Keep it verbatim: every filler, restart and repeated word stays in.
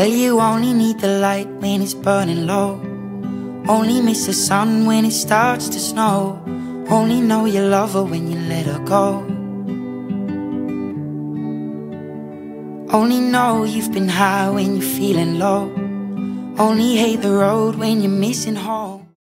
Well, you only need the light when it's burning low. Only miss the sun when it starts to snow. Only know you love her when you let her go. Only know you've been high when you're feeling low. Only hate the road when you're missing home.